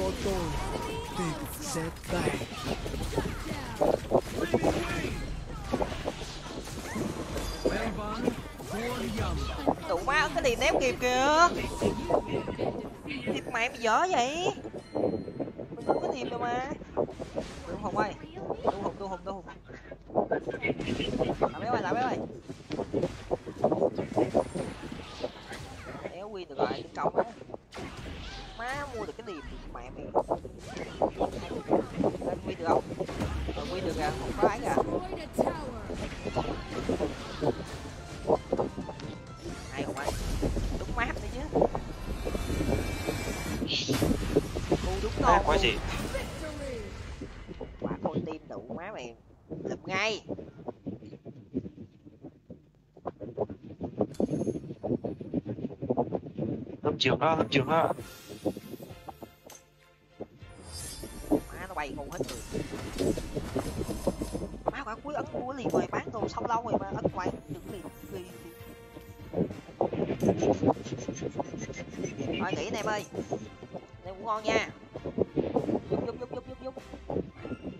tôi, tim sẽ tan. Tụ má cái liền ném kịp kìa. Thiệt mẹ mày dở vậy. Mình không có tìm rồi mà. Đúng Hùng ơi. Tu Hùng. Lại bé ơi. Éo win được rồi, cái công á. Má mua được cái điểm thì mẹ mày. Lên win được không? Win được kìa, không có ấy kìa. Hay không anh? Đúng map đấy chứ. Đúng ngon. Quá gì? Quả con tim đủ má mày. Lụm ngay. Hấp trường đó. Má nó bay ngu hết người. Má quả cuối ấn của liền rồi bán đồ xong lâu rồi mà ấn quay đừng liền. Thôi nghỉ anh em ơi. Em cũng ngon nha. Giúp.